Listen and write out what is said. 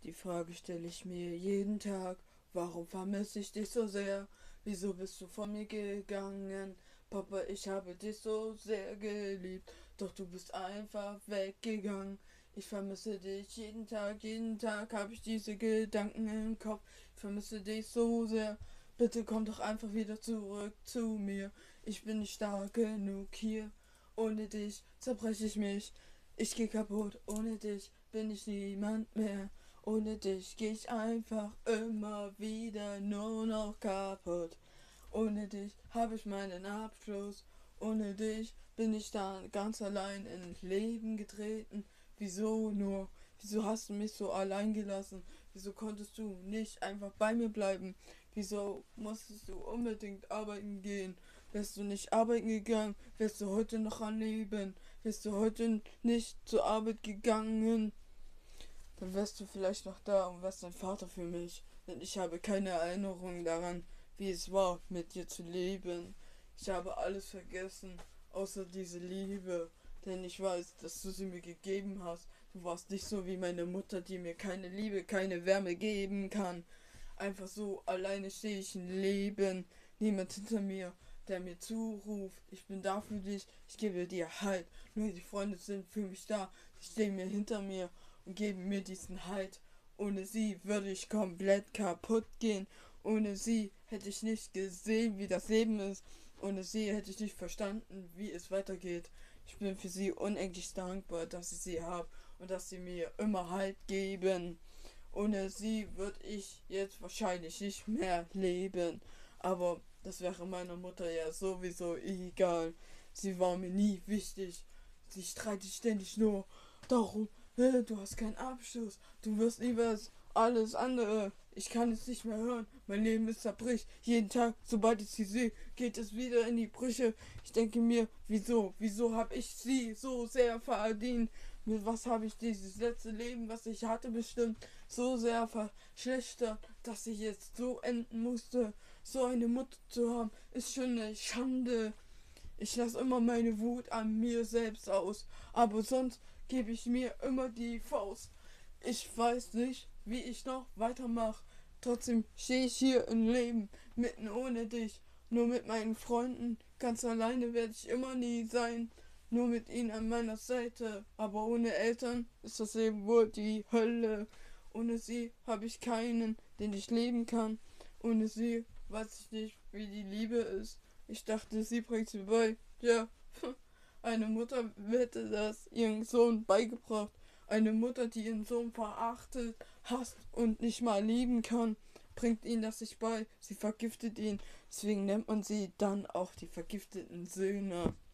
Die Frage stelle ich mir jeden Tag. Warum vermisse ich dich so sehr? Wieso bist du von mir gegangen? Papa, ich habe dich so sehr geliebt, doch du bist einfach weggegangen. Ich vermisse dich jeden Tag habe ich diese Gedanken im Kopf. Ich vermisse dich so sehr. Bitte komm doch einfach wieder zurück zu mir. Ich bin nicht stark genug hier. Ohne dich zerbreche ich mich. Ich geh kaputt. Ohne dich bin ich niemand mehr. Ohne dich geh ich einfach immer wieder nur noch kaputt. Ohne dich habe ich meinen Abschluss. Ohne dich bin ich dann ganz allein ins Leben getreten. Wieso nur? Wieso hast du mich so allein gelassen? Wieso konntest du nicht einfach bei mir bleiben? Wieso musstest du unbedingt arbeiten gehen? Wärst du nicht arbeiten gegangen, wärst du heute noch am Leben. Wärst du heute nicht zur Arbeit gegangen, dann wärst du vielleicht noch da und wärst ein Vater für mich. Denn ich habe keine Erinnerung daran, wie es war, mit dir zu leben. Ich habe alles vergessen, außer diese Liebe. Denn ich weiß, dass du sie mir gegeben hast. Du warst nicht so wie meine Mutter, die mir keine Liebe, keine Wärme geben kann. Einfach so, alleine stehe ich im Leben. Niemand hinter mir, der mir zuruft. Ich bin da für dich, ich gebe dir Halt. Nur die Freunde sind für mich da. Sie stehen mir hinter mir und geben mir diesen Halt. Ohne sie würde ich komplett kaputt gehen. Ohne sie hätte ich nicht gesehen, wie das Leben ist. Ohne sie hätte ich nicht verstanden, wie es weitergeht. Ich bin für sie unendlich dankbar, dass ich sie habe und dass sie mir immer Halt geben. Ohne sie würde ich jetzt wahrscheinlich nicht mehr leben. Aber das wäre meiner Mutter ja sowieso egal. Sie war mir nie wichtig. Sie streitet ständig nur darum, du hast keinen Abschluss, du wirst nie was, alles andere. Ich kann es nicht mehr hören. Mein Leben ist zerbricht. Jeden Tag, sobald ich sie sehe, geht es wieder in die Brüche. Ich denke mir, wieso habe ich sie so sehr verdient? Mit was habe ich dieses letzte Leben, was ich hatte, bestimmt so sehr verschlechtert, dass ich jetzt so enden musste. So eine Mutter zu haben, ist schon eine Schande. Ich lasse immer meine Wut an mir selbst aus, aber sonst gebe ich mir immer die Faust. Ich weiß nicht, wie ich noch weitermache. Trotzdem stehe ich hier im Leben, mitten ohne dich. Nur mit meinen Freunden, ganz alleine werde ich immer nie sein. Nur mit ihnen an meiner Seite. Aber ohne Eltern ist das Leben wohl die Hölle. Ohne sie habe ich keinen, den ich leben kann. Ohne sie weiß ich nicht, wie die Liebe ist. Ich dachte, sie bringt mir bei. Ja, eine Mutter hätte das ihrem Sohn beigebracht. Eine Mutter, die ihren Sohn verachtet, hasst und nicht mal lieben kann, bringt ihn das nicht bei. Sie vergiftet ihn. Deswegen nennt man sie dann auch die vergifteten Söhne.